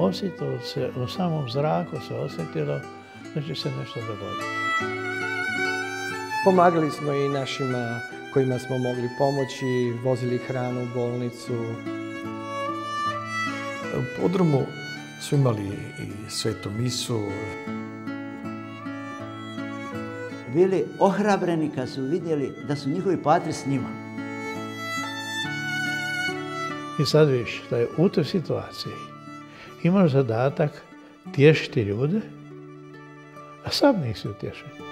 osjetilo se, u samom zraku se osjetilo da će se nešto dogoditi. Pomagali smo i našima kojima smo mogli pomoći, vozili hranu u bolnicu. U podrumu su imali i svetu misu. Bili ohrabreni kad su vidjeli da su njihovi patri s njima. I sad viš da je u toj situaciji imaš zadatak tješiti ljude, a sam nisi utješen.